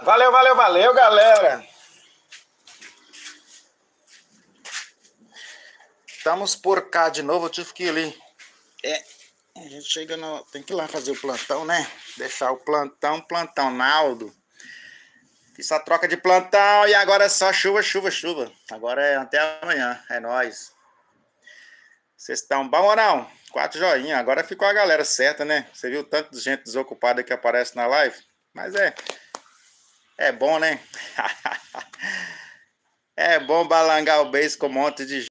Valeu, valeu, valeu, galera. Estamos por cá de novo. Eu tive que ir ali. A gente chega no... Tem que ir lá fazer o plantão, né? Deixar o plantão, Naldo. Fiz a troca de plantão e agora é só chuva, chuva, chuva. Agora é até amanhã. É nóis. Vocês estão bom ou não? 4 joinha. Agora ficou a galera certa, né? Você viu tanto de gente desocupada que aparece na live? Mas é bom, né? É bom balangar o beijo com um monte de gente.